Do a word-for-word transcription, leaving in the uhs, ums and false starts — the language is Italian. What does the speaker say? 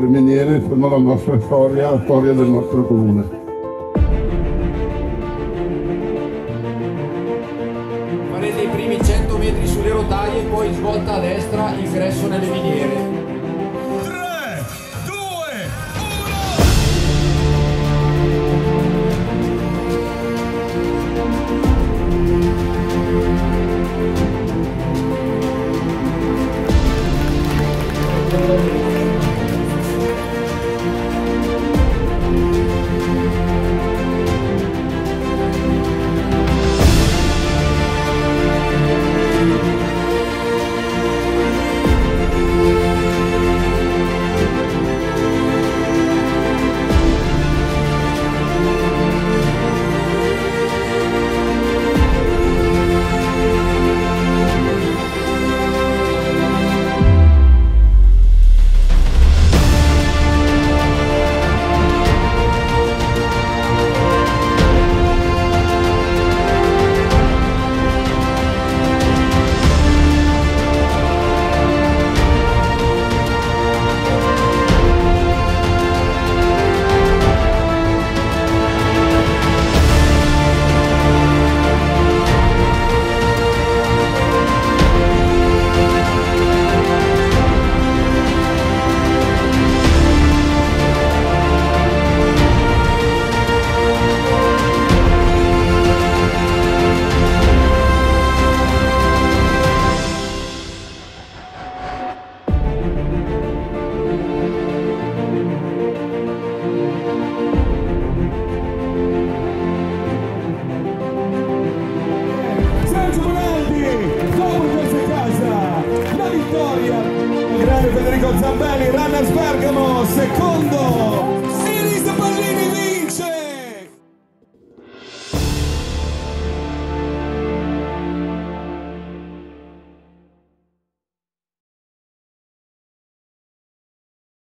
le miniere sono la nostra storia, la storia del nostro comune. Farete i primi cento metri sulle rotaie e poi svolta a destra, ingresso nelle miniere. Federico Zambelli, Runners Bergamo, secondo.